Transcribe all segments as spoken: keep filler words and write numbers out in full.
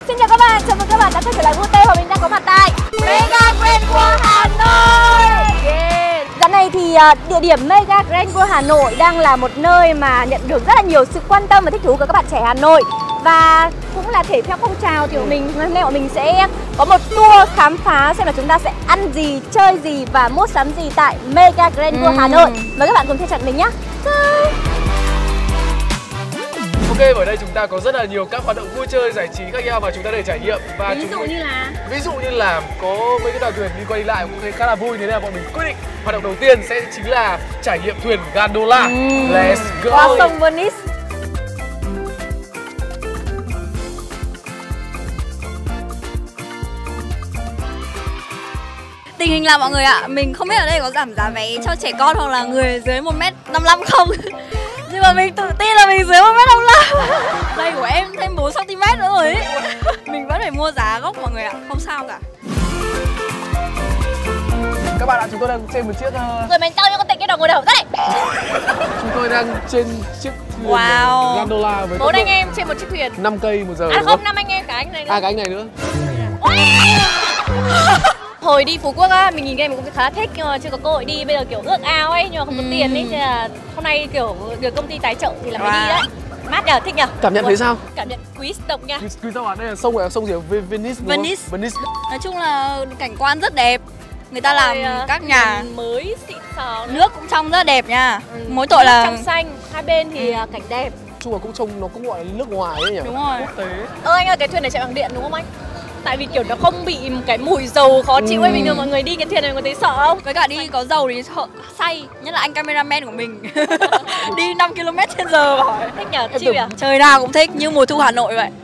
Xin chào các bạn, chào mừng các bạn đã quay trở lại Vô Tê và mình đang có mặt tại Mega Grand World Hà Nội. Yeah. Dạo này thì uh, địa điểm Mega Grand World Hà Nội đang là một nơi mà nhận được rất là nhiều sự quan tâm và thích thú của các bạn trẻ Hà Nội. Và cũng là thể theo phong trào thì bọn mình hôm nay bọn mình sẽ có một tour khám phá xem là chúng ta sẽ ăn gì, chơi gì và mua sắm gì tại Mega Grand World ừ. Hà Nội. Mời các bạn cùng theo chân mình nhé. Ok, ở đây chúng ta có rất là nhiều các hoạt động vui chơi giải trí khác nhau mà chúng ta để trải nghiệm. Và ví dụ mình, như là ví dụ như là có mấy cái tàu thuyền đi qua đi lại cũng thấy khá là vui, thế nên là bọn mình quyết định hoạt động đầu tiên sẽ chính là trải nghiệm thuyền gondola. Ừ. Let's go. Qua sông Venice. Tình hình là mọi người ạ, mình không biết ở đây có giảm giá vé cho trẻ con hoặc là người dưới một mét năm mươi lăm không. Nhưng mà mình tự tin là mình dưới một mét năm mươi lăm. Đây của em thêm bốn xăng ti mét nữa rồi ấy. Mình vẫn phải mua giá gốc mọi người ạ, không sao cả. Các bạn ạ, chúng tôi đang trên một chiếc uh... rồi mình tao như con tịnh cái đầu ngồi đầu đấy. Chúng tôi đang trên chiếc thuyền wow. gondola với bốn anh em trên một chiếc thuyền năm cây một giờ. À không, năm anh em, cả anh này nữa. À, cả anh này nữa. Hồi đi Phú Quốc á, mình nhìn cái mình cũng khá là thích nhưng mà chưa có cơ hội đi. Bây giờ kiểu ước ao ấy nhưng mà không có ừ. tiền ấy, nên là hôm nay kiểu được công ty tài trợ thì là mới wow. đi đấy. Mát nhờ, thích nhờ. Cảm nhận thấy sao? Cảm nhận quý độc nha. Quý sao ạ? Đây là sông, là sông gì? Venice. Venice. Venice. Nói chung là cảnh quan rất đẹp. Người ta làm rồi, các nhà mới xịn sò. Nước cũng trong rất đẹp nha. Ừ. Mỗi tội nước là trong xanh, hai bên thì ừ. cảnh đẹp. Chung là cũng trông nó cũng gọi là nước ngoài ấy nhỉ? Đúng rồi. Quốc tế. Ơ anh ơi, cái thuyền này chạy bằng điện đúng không anh? Tại vì kiểu nó không bị cái mùi dầu khó chịu ấy, ừ. bình thường mọi người đi cái thuyền này có thấy sợ không? Với cả đi có dầu thì sợ say, nhất là anh cameraman của mình. Đi năm ki lô mét trên giờ mà. Thích nhờ, chill nhờ. Trời nào cũng thích, như mùa thu Hà Nội vậy.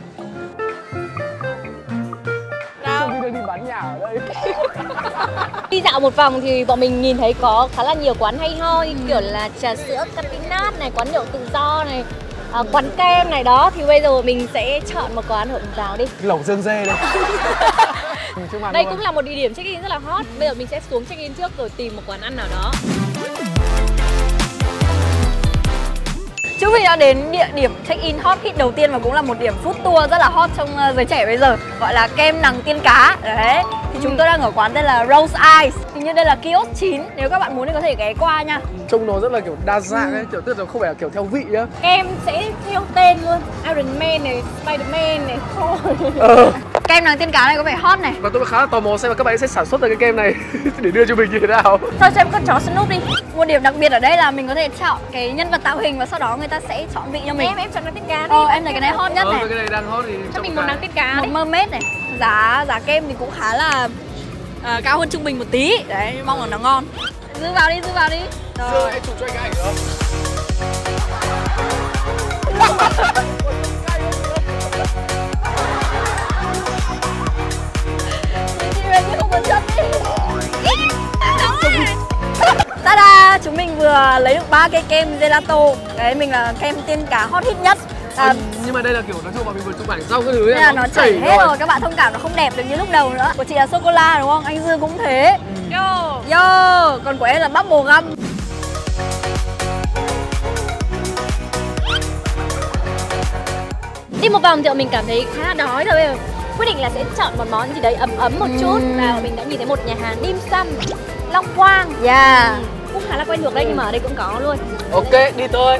Đi đi bán nhà ở đây. Đi dạo một vòng thì bọn mình nhìn thấy có khá là nhiều quán hay ho như kiểu là trà sữa Capinat này, quán nhậu tự do này, à, quán kem này đó. Thì bây giờ mình sẽ chọn một quán ở vào đi. Lẩu Dương Dê đây. Đây cũng là một địa điểm check-in rất là hot. Bây giờ mình sẽ xuống check-in trước rồi tìm một quán ăn nào đó. Chúng mình đã đến địa điểm check-in hot hit đầu tiên và cũng là một điểm food tour rất là hot trong giới trẻ bây giờ, gọi là kem nằng tiên cá. Đấy, thì chúng tôi đang ở quán tên là Rose Eyes. Hình như đây là kiosk chín, nếu các bạn muốn thì có thể ghé qua nha. Trông nó rất là kiểu đa dạng ấy, kiểu tức là không phải là kiểu theo vị nhá. Kem sẽ theo tên luôn, Iron Man này, Spider-Man này, Thor. Ờ. Kem nằng tiên cá này có vẻ hot này. Và tôi khá là tò mò xem là các bạn sẽ sản xuất ra cái kem này để đưa cho mình như thế nào. Thôi xem con chó Snoop đi. Một điểm đặc biệt ở đây là mình có thể chọn cái nhân vật tạo hình và sau đó người ta sẽ chọn vị cho mình. Em em chọn nắng tiên cá đi. Ờ, em thấy cái này hot nhất ờ, này. Cái này đang hot thì cho mình một nắng tiên cá một đi. mermaid này. Giá giá kem thì cũng khá là uh, cao hơn trung bình một tí. Đấy, mong là nó ngon. Giữ vào đi, giữ vào đi. Rồi, em chụp cho anh cái ảnh nữa. Ta-da! Chúng mình vừa lấy được ba cây kem gelato. Đấy, mình là kem tiên cá hot hit nhất. À, ừ, nhưng mà đây là kiểu nói chung là mình vừa chụp ảnh xong cái thứ này là nó chảy hết rồi. rồi, các bạn thông cảm nó không đẹp được như lúc đầu nữa. Của chị là sô-cô-la đúng không? Anh Dương cũng thế. Ừ. Yo! Yo! Còn của em là bubble gum. Đi một vòng thì mình cảm thấy khá là đói rồi. Bây giờ quyết định là sẽ chọn một món gì đấy ấm ấm một chút. Uhm. Và mình đã nhìn thấy một nhà hàng dim sum Long Quang. Yeah. Ừ, cũng khá là quen thuộc đây nhưng mà ở đây cũng có luôn. Ok, đi thôi.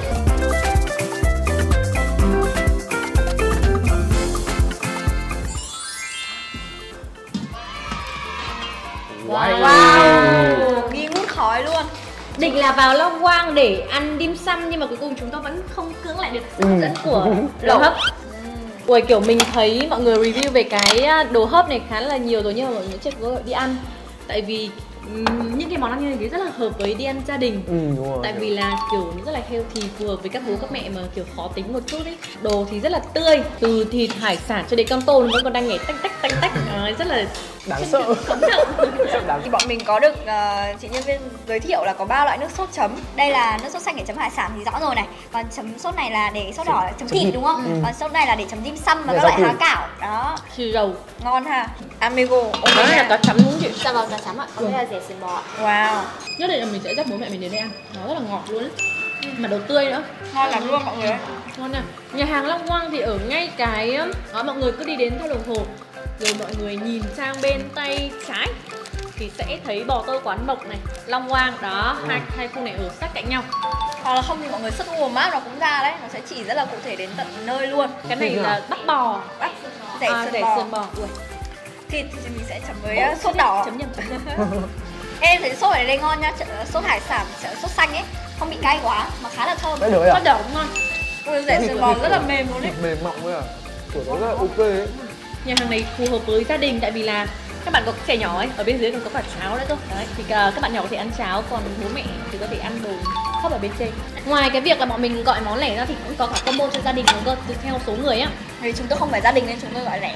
Wow, wow. Nghi ngút khói luôn. Định là vào Long Quang để ăn dim sum nhưng mà cuối cùng chúng tôi vẫn không cưỡng lại được sự hấp dẫn của đồ hấp. Ui, kiểu mình thấy mọi người review về cái đồ hấp này khá là nhiều rồi nhưng mà mọi người chưa có cơ hội đi ăn. Tại vì um, những cái món ăn như thế rất là hợp với đi ăn gia đình. Ừ, đúng rồi. Tại vì là kiểu rất là healthy, phù hợp với các bố các mẹ mà kiểu khó tính một chút ấy. Đồ thì rất là tươi, từ thịt hải sản cho đến con tôm vẫn còn đang nhảy tách tách tách tách, à, rất là đáng sợ. Thì bọn mình có được uh, chị nhân viên giới thiệu là có ba loại nước sốt chấm. Đây là nước sốt xanh để chấm hải sản thì rõ rồi này. Còn chấm sốt này là để sốt đỏ chấm thịt đúng không? Ừ. Còn sốt này là để chấm dim sum và các loại há cảo. Đó. Xì dầu. Ngon ha. Amigo. Đây là cá chấm đúng không chị? Dạ vâng, cá chấm ạ. Còn đây là rẻ sườn bò. Wow. Nhất định là mình sẽ dắt bố mẹ mình đến đây ăn. Nó rất là ngọt luôn ấy. mà đồ tươi nữa. Ngon lắm luôn mọi người ơi. Ngon nè. Nhà hàng Long Quang thì ở ngay cái đó, mọi người cứ đi đến theo đồng hồ rồi mọi người nhìn sang bên tay trái thì sẽ thấy bò tơ Quán Mộc này, Long Quang đó, ừ. hai hai khu này ở sát cạnh nhau. Hoặc là không thì mọi người search Google Maps nó cũng ra đấy, nó sẽ chỉ rất là cụ thể đến tận nơi luôn. Cái này là Bắc Bò, Bắc rẻ à, sơn rẻ bò. Sơn Bò. Ui. Thì, thì mình sẽ chấm với uh, sốt đỏ. Chấm nhầm. Em thấy sốt ở đây ngon nha, sốt hải sản, sốt xanh ấy, không bị cay quá mà khá là thơm. Đấy à? Sốt đỏ cũng ngon. Ui, rẻ sơn bò rất là mềm luôn đấy. Mềm mọng ấy à? Kiểu nó rất là ok ấy. Nhà hàng này phù hợp với gia đình tại vì là các bạn có trẻ nhỏ ấy, ở bên dưới còn có cả cháo nữa cơ. Đấy, thì các bạn nhỏ có thể ăn cháo, còn bố mẹ thì có thể ăn đồ hấp ở bên trên. Ngoài cái việc là bọn mình gọi món lẻ ra thì cũng có cả combo cho gia đình nữa cơ, tùy theo số người á. Vì chúng tôi không phải gia đình nên chúng tôi gọi lẻ.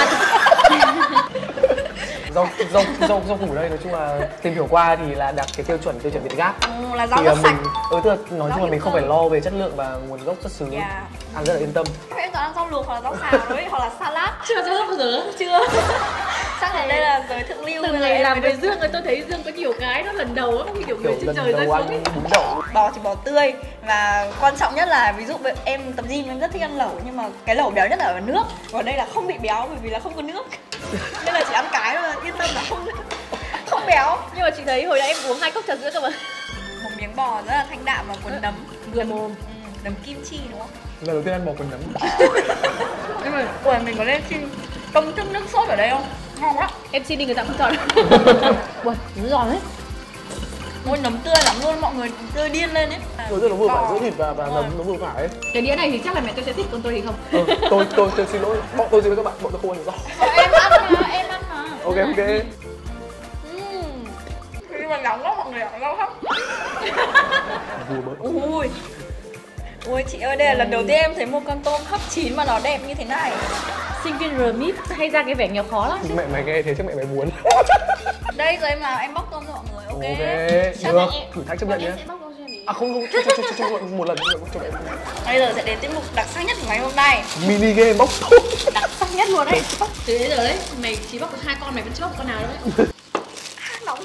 rau rau rau rau củ đây nói chung là tìm hiểu qua thì là đạt cái tiêu chuẩn tiêu chuẩn Việt Gáp. Ừ, là rau thì rất mình, sạch. Ừ, tức là nói chung là mình không phải lo về chất lượng và nguồn gốc xuất xứ. Yeah. Ăn rất là yên tâm. Em toàn ăn rau luộc hoặc là rau xào đấy, hoặc là salad. Chưa chưa bao giờ. Chưa. Chắc là đây là giới thượng lưu. Từ ngày làm với Dương rồi tôi thấy Dương có nhiều cái đó lần đầu á, không kiểu người trên trời rơi xuống ấy. Bún đậu. Bò thì bò tươi và quan trọng nhất là ví dụ em tập gym em rất thích ăn lẩu nhưng mà cái lẩu béo nhất là ở nước. Còn đây là không bị béo bởi vì là không có nước. Nên là chỉ ăn cái thôi, yên tâm là không không béo. Nhưng mà chị thấy hồi nãy em uống hai cốc trà sữa cơ mà. Một miếng bò rất là thanh đạm và cuốn nấm. Vừa mồm. Ừ, nấm kim chi đúng không? Lần đầu tiên ăn bò cuốn nấm. Nhưng mà ủa mình có lên xin công thức nước sốt ở đây không? Ngon quá. Em xin đi người ta không cho đâu. Ui, nó giòn đấy. Ôi nấm tươi lắm luôn, mọi người tươi điên lên ấy. Rồi rất là vừa phải giữa thịt và, và nấm nó vừa phải ấy. Cái đĩa này thì chắc là mẹ tôi sẽ thích, còn tôi thì không. Ừ, tôi, tôi tôi xin lỗi, bọn tôi xin lỗi các bạn, bọn tôi không ăn được rau. Em ăn mà, em ăn mà. Ok ok. Uhm. Nhưng mà nóng quá mọi người ạ, nóng lắm. Vừa mới. Ui. Ui chị ơi, đây là lần đầu tiên em thấy một con tôm hấp chín mà nó đẹp như thế này. Sinh viên rờ mít hay ra cái vẻ nghèo khó lắm chứ. Mẹ mày nghe thế chắc mẹ mày muốn. Đây rồi em nào em bóc tôm cho mọi người, ok. Ok, được, thử thách chấp nhận nhé. À không không, cho, cho, cho, cho, cho một lần cho mẹ. Bây giờ sẽ đến tiết mục đặc sắc nhất của ngày hôm nay. Mini game bóc tôm. Đặc sắc nhất luôn đấy. Từ đấy giờ đấy, mày chỉ bóc được hai con, mày vẫn chưa bóc con nào đâu đấy. Nóng.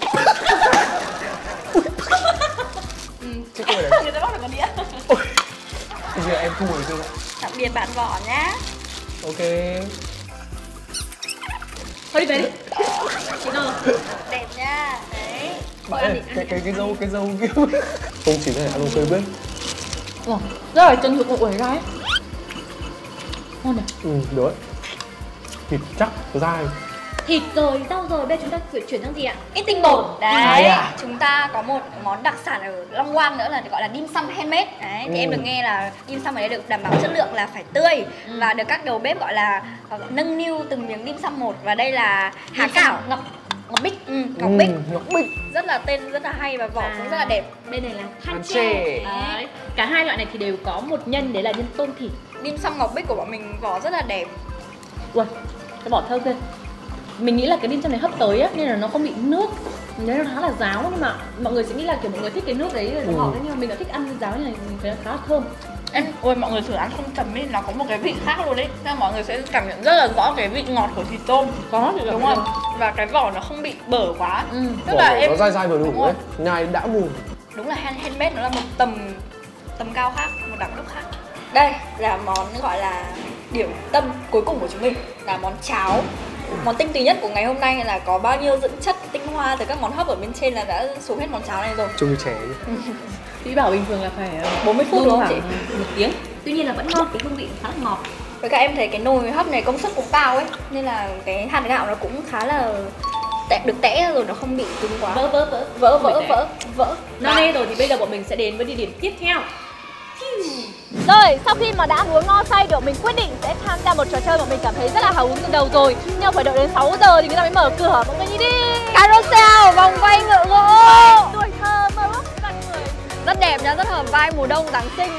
Chứ không phải đấy. Người ta bóc được con đĩa. Bây giờ em thu hồi chưa ạ? Tạm biệt bạn vỏ nhá. Ok. Thôi đi về đi. Chị nào rồi? Đẹp nha. Đấy. Bạn ơi, cái cái cái dâu cái dâu kia. Không chỉ này ăn tôi biết. Wow, rất là chân thực của cái gái. Ngon nhỉ? Ừ, được đấy. Thịt chắc, dai. Thịt rồi, rau rồi, bây giờ chúng ta chuyển chuyển sang gì ạ? Ít tinh bột. Đấy, à. chúng ta có một món đặc sản ở Long Quang nữa là gọi là dim sum handmade. Đấy, thì ừ. em được nghe là dim sum ở đây được đảm bảo chất lượng là phải tươi ừ. và được các đầu bếp gọi là nâng niu từng miếng dim sum một. Và đây là há cảo ngọc ngọc bích, ừ, ngọc ừ, bích, ngọc bích, rất là tên rất là hay và vỏ à. cũng rất là đẹp. Bên này là than tre. Đấy. Cả hai loại này thì đều có một nhân, đấy là nhân tôm thịt. Dim sum ngọc bích của bọn mình vỏ rất là đẹp. Ui, cái vỏ thơm ghê. Mình nghĩ là cái dim sum này hấp tới á nên là nó không bị nước, nên nó khá là ráo, nhưng mà mọi người sẽ nghĩ là kiểu mọi người thích cái nước đấy là ngọt đấy, nhưng mà mình đã thích ăn ráo như này, mình thấy nó khá là thơm. Em, ôi mọi người thử ăn không chấm đi, nó có một cái vị khác luôn đấy. Nên mọi người sẽ cảm nhận rất là rõ cái vị ngọt của thịt tôm. Có thì đúng không? Và cái vỏ nó không bị bở quá. Ừ. Tức là em nó dai dai vừa đủ ấy, nhai đã mùi. Đúng là hand handmade, nó là một tầm tầm cao khác, một đẳng cấp khác. Đây là món gọi là điểm tâm cuối cùng của chúng mình, là món cháo. Món tinh túy nhất của ngày hôm nay là có bao nhiêu dưỡng chất tinh hoa từ các món hấp ở bên trên là đã xuống hết món cháo này rồi. Trông như trẻ. Chị bảo bình thường là phải bốn mươi phút đúng không chị? Một tiếng. Tuy nhiên là vẫn ngon, cái hương vị khá là ngọt. Với cả em thấy cái nồi hấp này công suất cũng cao ấy, nên là cái hạt gạo nó cũng khá là tẽ, được tẽ rồi, nó không bị cứng quá. Vỡ vỡ vỡ vỡ vỡ vỡ vỡ. Nó nghe rồi thì bây giờ bọn mình sẽ đến với địa điểm tiếp theo. Rồi, sau khi mà đã uống no say được, mình quyết định sẽ tham gia một trò chơi mà mình cảm thấy rất là hào hứng từ đầu rồi. Nhưng phải đợi đến sáu giờ thì người ta mới mở cửa, mọi người nhìn đi. Carousel, vòng quay ngựa gỗ. Tuổi thơ mơ ước con người. Rất đẹp nha, rất hợp vai mùa đông Giáng sinh.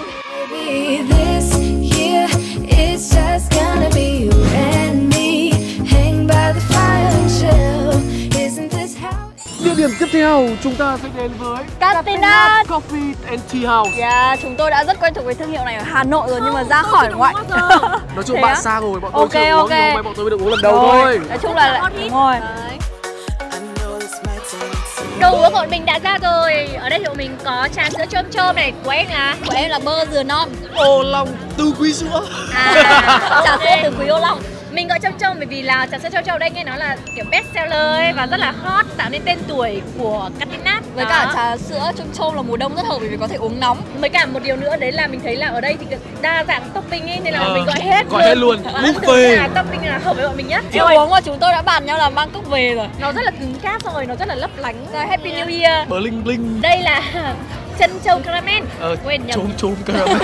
Địa điểm tiếp theo chúng ta sẽ đến với Catinat Coffee and Tea House. Yeah, chúng tôi đã rất quen thuộc với thương hiệu này ở Hà Nội rồi, nhưng mà ra khỏi ngoại. Nói chung bạn xa rồi, bọn tôi okay, chưa uống, okay. nhưng mà bọn tôi mới được uống lần đầu thôi. Nói chung là đúng rồi. Đồ uống của bọn mình đã ra rồi. Ở đây thì bọn mình có trà sữa chôm chôm này, của em là Của em là bơ dừa non. Ô Long Tư Quý Sữa. à, Trà ok. sữa từ Quý Ô Long. Mình gọi chôm chôm bởi vì là trà sữa chôm chôm đây nghe nói là kiểu best seller ấy và rất là hot, tạo nên tên tuổi của Catinat. Với Đó. cả trà sữa chôm chôm là mùa đông rất hợp bởi vì có thể uống nóng. Với cả một điều nữa đấy là mình thấy là ở đây thì được đa dạng topping ấy nên là Ờ, mình gọi hết gọi hết luôn. Và Buffet. là topping là hợp với bọn mình nhất. Chưa uống mà chúng tôi đã bàn nhau là mang cốc về rồi. Nó rất là cứng cáp xong rồi nó rất là lấp lánh. Rồi, Happy New Year. Bling bling. Đây là chân trâu caramel. Ờ, Quên nhầm. chôm chôm caramel.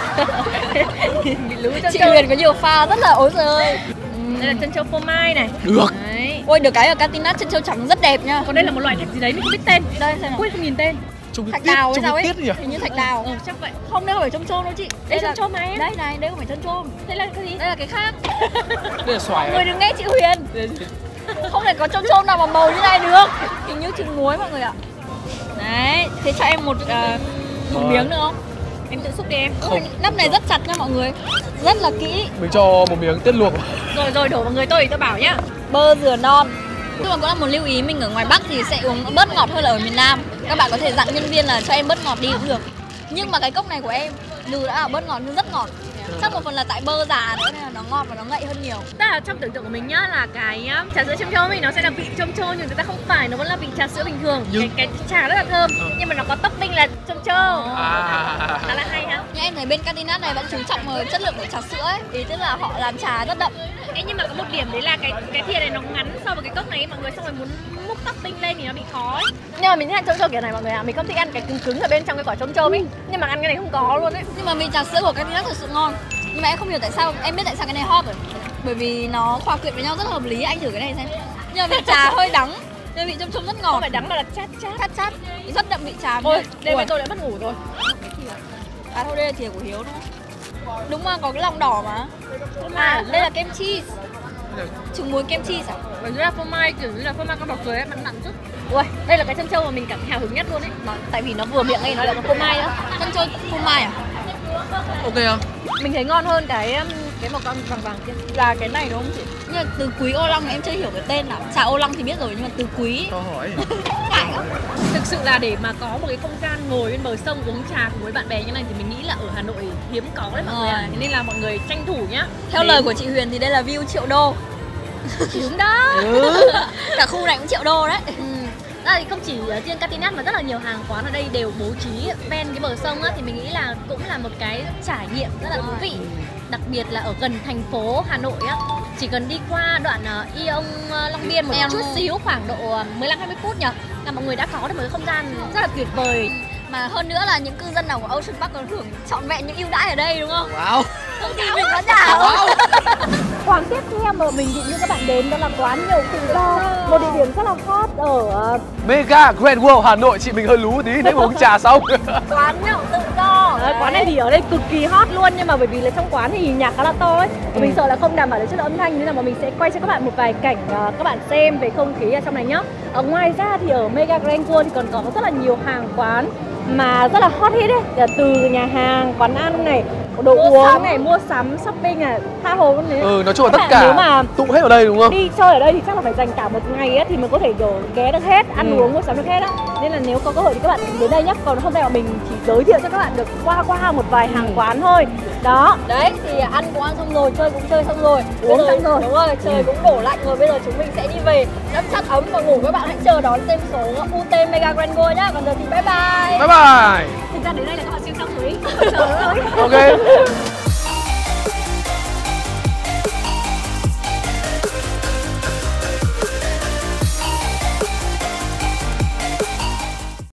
Bị lú chân Chị trâu. Huyền có nhiều pha rất là ối giời ơi. Đây là chân trâu phô mai này. Được. Đấy. Ôi được cái ở Catinat chân trâu trắng rất đẹp nha. Còn đây là một loại thạch gì đấy mình không biết tên. Đây xem nào. Quên không nhìn tên. Trông Thạch cái tiết, đào hay trông sao cái ấy? tiết nhỉ? Hình như thạch đào. Ừ chắc vậy. Không, đây không phải trôm trôm đâu chị. Đây là trôm trôm mà em. Đây này, đây không phải trôm trôm. Đây là cái gì? Đây là cái khác. Đây là xoài Mọi người à? đừng nghe chị Huyền. Không thể có trôm trôm nào mà màu như này được. Hình như trứng muối mọi người ạ. Đấy, thế cho em một uh, một Rồi. miếng nữa không? Em tự xúc đi em. Ôi, nắp này rất chặt nha mọi người. Rất là kỹ. Mình cho một miếng tiết luộc. Rồi rồi đổ vào người tôi thì tôi bảo nhá. Bơ dừa non. Nhưng mà cũng là một lưu ý, mình ở ngoài Bắc thì sẽ uống bớt ngọt hơn là ở miền Nam. Các bạn có thể dặn nhân viên là cho em bớt ngọt đi cũng được. Nhưng mà cái cốc này của em dù đã là bớt ngọt nhưng rất ngọt. Chắc một phần là tại bơ già nữa nên là nó ngọt và nó ngậy hơn nhiều. Tức là trong tưởng tượng của mình nhá là cái um, trà sữa chôm chôm ấy nó sẽ là vị chôm chôm nhưng thực ra không phải, nó vẫn là vị trà sữa bình thường. Nhưng- Cái, cái trà rất là thơm nhưng mà nó có topping là chôm chôm. À. Khá là hay ha. Nhưng em thấy bên Catinat này vẫn chú trọng vào chất lượng của trà sữa ấy. Ý tức là họ làm trà rất đậm. Ê, nhưng mà có một điểm đấy là cái cái thìa này nó ngắn so với cái cốc này ấy, mọi người xong rồi muốn múc topping lên thì nó bị khó ấy. Nhưng mà mình thích ăn chôm chôm kiểu này mọi người ạ, mình không thích ăn cái cứng cứng ở bên trong cái quả chôm chôm ấy. Nhưng mà ăn cái này không có luôn ấy. Nhưng mà vị trà sữa của Catinat thật sự ngon. Nhưng mà em không hiểu tại sao, em biết tại sao cái này hot rồi. Bởi vì nó hòa quyện với nhau rất là hợp lý, anh thử cái này xem. Nhưng mà vị trà hơi đắng, nhưng vị chôm chôm rất ngọt. Không phải đắng mà là chát chát. Chát chát, rất đậm vị trà. Ôi, đêm Ui. nay tôi đã mất ngủ rồi. À thôi đây là thìa của Hiếu đúng không? Đúng mà, có cái lòng đỏ mà. À, đây là kem cheese. Trứng muối kem cheese à? Bởi vì là phô mai kiểu như là phô mai con bọc cười ấy, mặn mặn chút. Ui, đây là cái chân trâu mà mình cảm thấy hào hứng nhất luôn ấy. Nó, tại vì nó vừa miệng ấy, nó lại có phô mai nữa. Chân trâu phô mai à? Ok không? Mình thấy ngon hơn cái um, cái màu con vàng vàng kia. Là cái này đúng không chị? Nhưng mà từ Quý Ô Long em chưa hiểu cái tên nào. Trà Ô Long thì biết rồi nhưng mà từ Quý Cho hỏi. ngại lắm. Thực sự là để mà có một cái không gian ngồi bên bờ sông uống trà cùng với bạn bè như này thì mình nghĩ là ở Hà Nội hiếm có đấy mọi người ạ. Thế nên là mọi người tranh thủ nhá. Theo Đến- lời của chị Huyền thì đây là view triệu đô. đúng đó. Ừ. Cả khu này cũng triệu đô đấy. Ừ. Ra thì không chỉ ở riêng Catinat mà rất là nhiều hàng quán ở đây đều bố trí ven cái bờ sông á, thì mình nghĩ là cũng là một cái trải nghiệm rất là thú vị. Đặc biệt là ở gần thành phố Hà Nội á, chỉ cần đi qua đoạn uh, Ion uh, Long Biên một Em- chút xíu khoảng độ uh, mười lăm hai mươi phút nhỉ, là mọi người đã có được một cái không gian rất là tuyệt vời. Mà hơn nữa là những cư dân nào của Ocean Park còn hưởng trọn vẹn những ưu đãi ở đây đúng không? Wow. Công ty mình có trả không? Quán tiếp theo mà mình định đưa các bạn đến đó là quán nhậu tự do, một địa điểm rất là hot ở uh, Mega Grand World Hà Nội, chị mình hơi lú tí đấy mà uống trà xong. Quán nhậu tự do. Đấy, quán này thì ở đây cực kỳ hot luôn, nhưng mà bởi vì là trong quán thì nhạc khá là to ấy, và mình sợ là không đảm bảo được chất lượng âm thanh nên là bọn mình sẽ quay cho các bạn một vài cảnh uh, các bạn xem về không khí ở trong này nhá. Ở ngoài ra thì ở Mega Grand World thì còn có rất là nhiều hàng quán mà rất là hot hit đấy, từ nhà hàng, quán ăn này, đồ Mua uống sắm. này, mua sắm, shopping này, tha hồ luôn đấy. Ừ, nói chung là Các tất bạn nếu cả mà tụ hết ở đây đúng không? đi chơi ở đây thì chắc là phải dành cả một ngày ấy, thì mới có thể kiểu ghé được hết, ăn Ừ. uống mua sắm được hết á. Nên là nếu có cơ hội thì các bạn đến đây nhé. Còn hôm nay bọn mình chỉ giới thiệu cho các bạn được qua qua một vài hàng quán thôi. Đó. Đấy thì ăn cũng ăn xong rồi, chơi cũng chơi xong rồi. Uống Bây giờ- xong rồi. Đúng rồi, trời cũng đổ lạnh rồi. Bây giờ chúng mình sẽ đi về đắp chăn ấm và ngủ. Các bạn hãy chờ đón thêm số u tê Mega Grand World nhá. Còn giờ thì bye bye. Bye bye. Thực ra đến đây là các bạn xem xong rồi. Chờ rồi. Ok.